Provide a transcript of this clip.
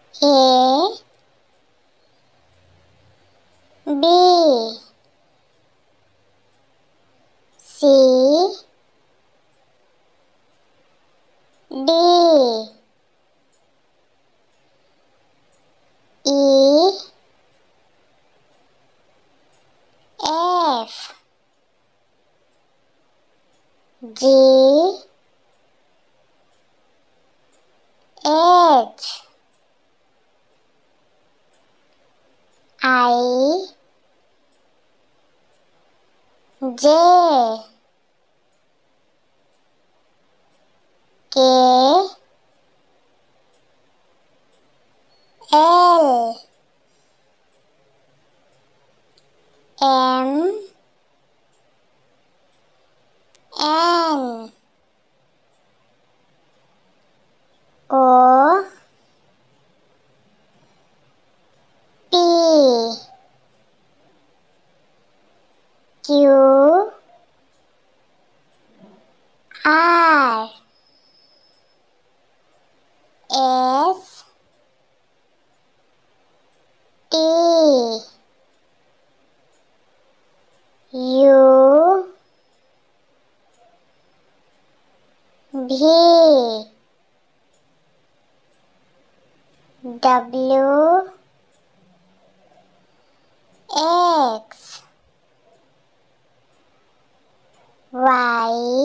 A B C D E F G H I J K L M N O P Q R S T U V W X Y